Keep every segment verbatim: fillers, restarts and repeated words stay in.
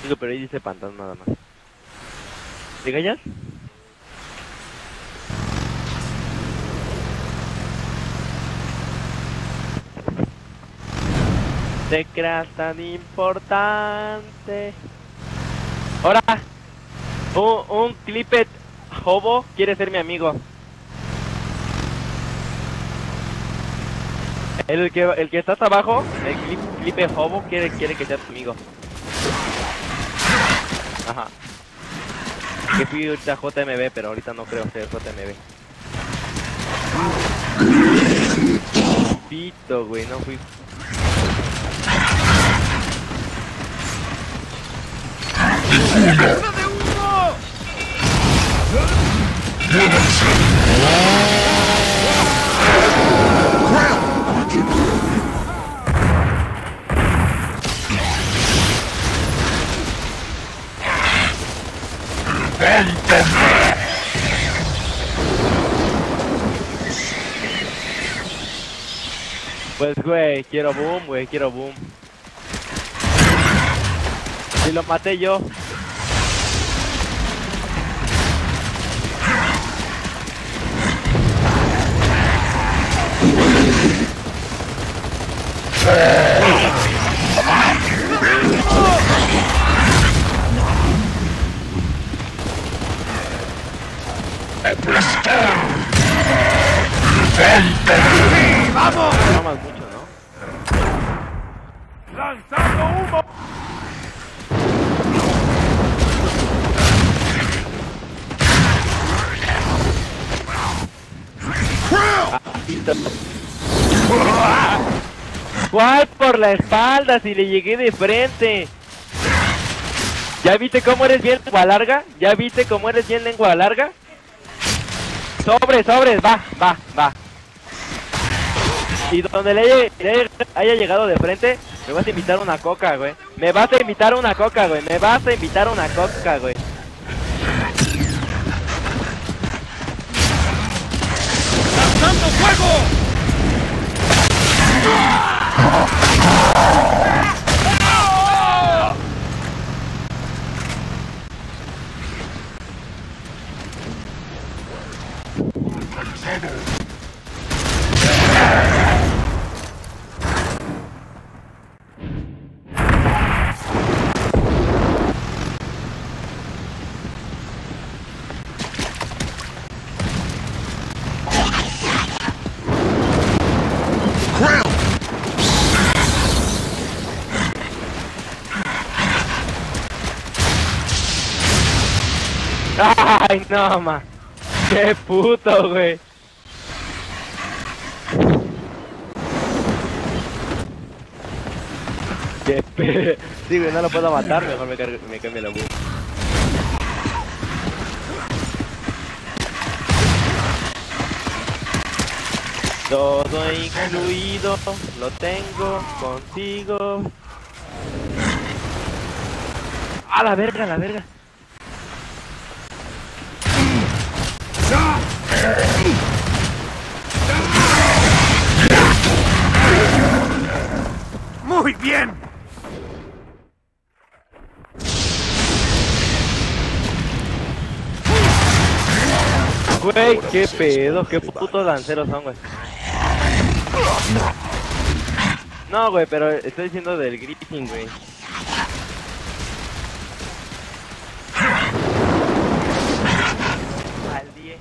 Digo, pero ahí dice pantano nada más. ¿Te callas? Te creas tan importante. Ahora, un, un clipet hobo quiere ser mi amigo. El que el que está hasta abajo, el clip, clipet hobo quiere quiere que sea tu amigo. Ajá. Que fui ahorita J M B, pero ahorita no creo ser J M B. Pito, güey, no fui. ¡Corona de humo! Pues, güey, quiero boom, güey, quiero boom. Si lo maté yo. ¡Sí, vamos! No más mucho, ¿no? ¡Lanzando humo! ¿Cuál por la espalda si le llegué de frente? ¿Ya viste cómo eres bien lengua larga? ¿Ya viste cómo eres bien lengua larga? Sobres, sobres, va, va, va. Y donde le haya, le haya llegado de frente, me vas a invitar una coca, güey. Me vas a invitar una coca, güey. Me vas a invitar una coca, güey. ¡Lanzando fuego! Ay, no, ma. Qué puto, güey. Qué pe... Sí, güey, no lo puedo matar, mejor me, cargue, me cambie la voz. Todo incluido, lo tengo contigo. A la verga, a la verga. ¡Muy bien! Güey, qué pedo, qué putos lanceros son, güey. No, güey, pero estoy diciendo del Griffin, güey. Al diez.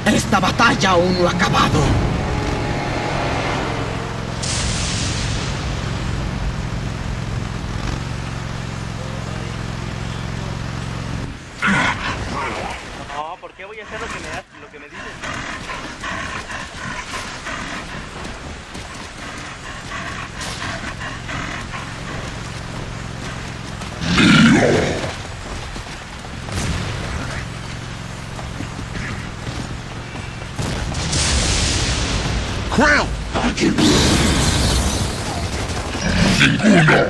Esta batalla aún no ha acabado. No, ¿por qué voy a hacer lo que me das, lo que me dices? Crown. Ninguno.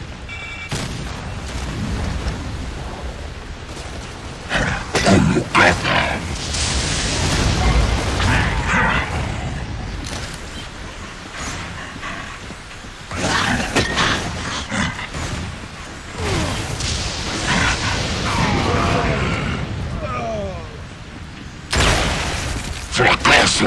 Colocada. Fracaso.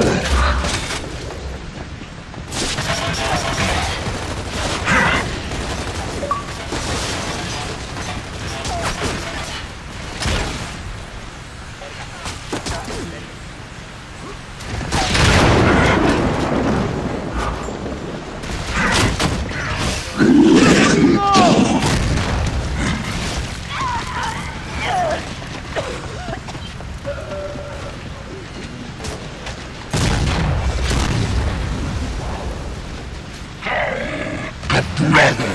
Capturado.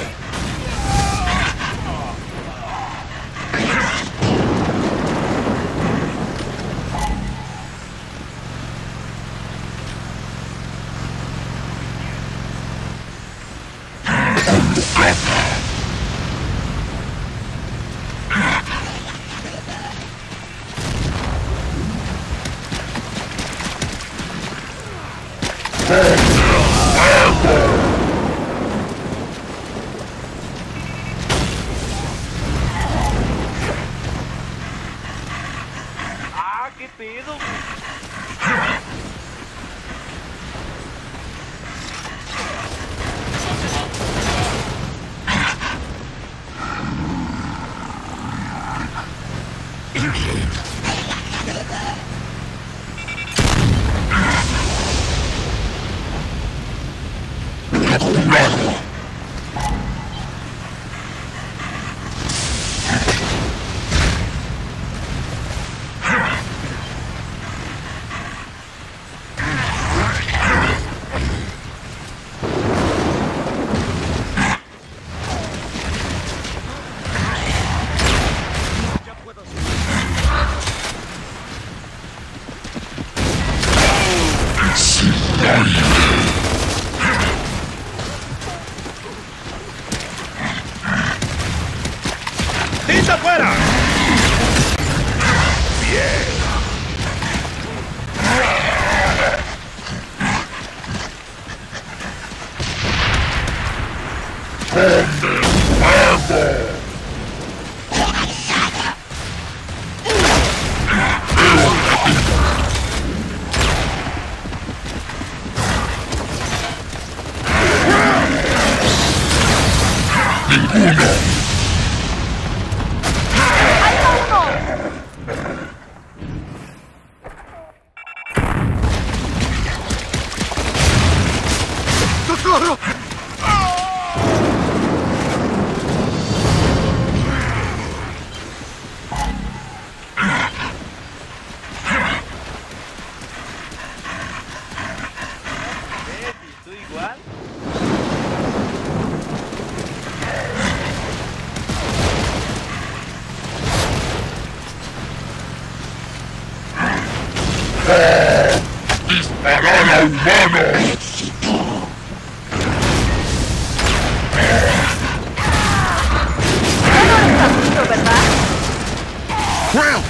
Colocada. Ah, qué pedo. Capturado. ¡Lista afuera! ¡Socorro! ¿Ves? ¿Y tú igual? Disparar a humanos. ¿Verdad? Crown.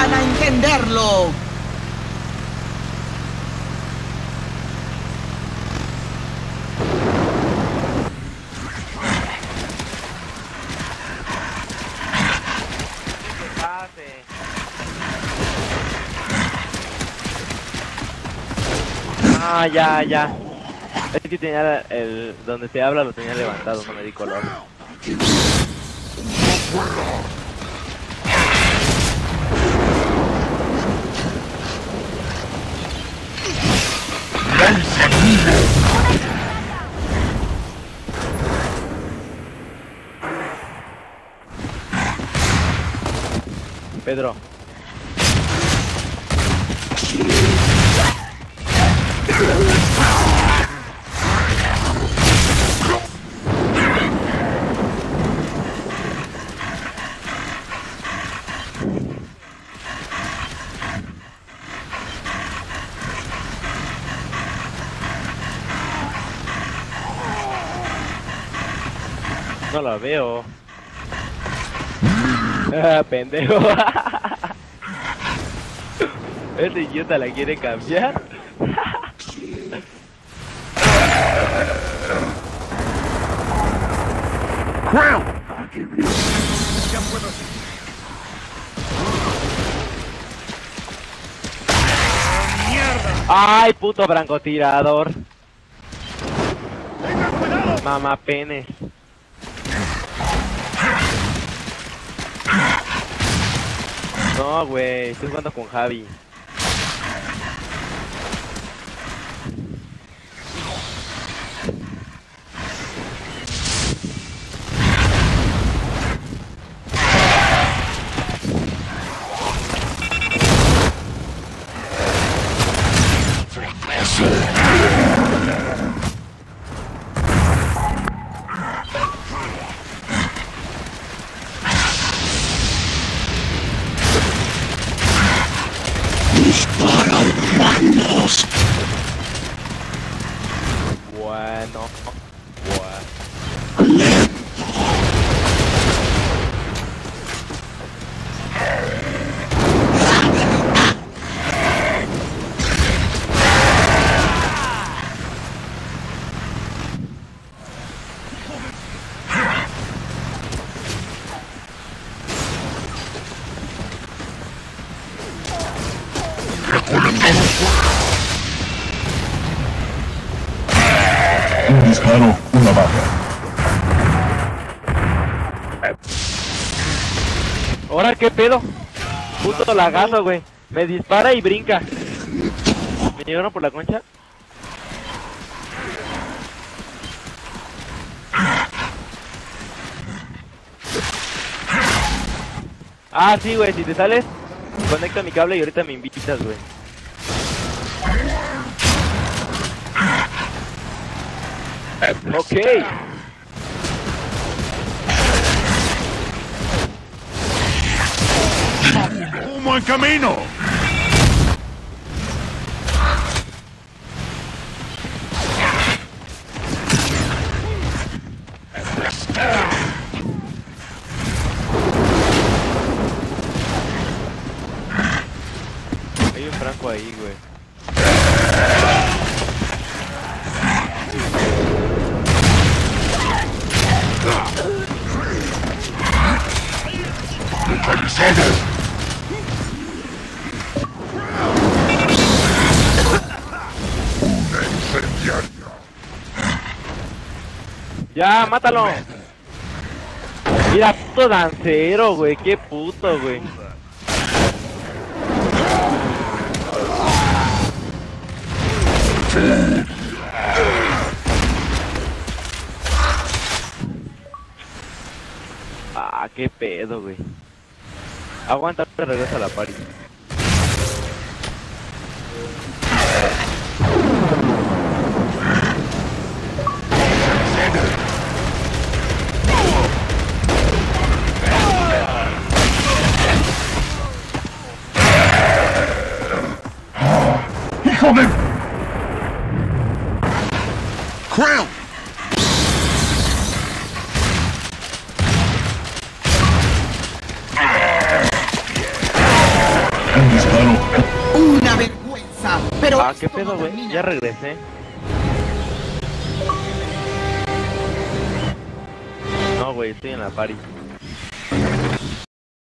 van a entenderlo. Ah, ya, ya. Es que tenía el... donde se habla lo tenía levantado, no me di color. Pedro. No la veo. Ah, pendejo. Este idiota la quiere cambiar. Crown. Ay, puto francotirador. Mamá penes. No, güey, estoy jugando con Javi. Bueno, bueno. Un disparo, una baja. ¿Ahora qué pedo? Puto lagazo, güey. Me dispara y brinca. ¿Me llevaron por la concha? Ah, sí, güey. Si te sales, conecta mi cable y ahorita me invitas, güey. Ok. ¡Humo en camino! Hay un franco ahí, güey. Localizado. Una incendiaria. Ya, mátalo. Mira, puto dancero, güey. Qué puto, güey. Ah, qué pedo, güey. Aguanta, te regresa a la party. ¡Hijo de... Crown. Ah, qué pedo, güey. Ya regresé. No, güey, estoy en la party.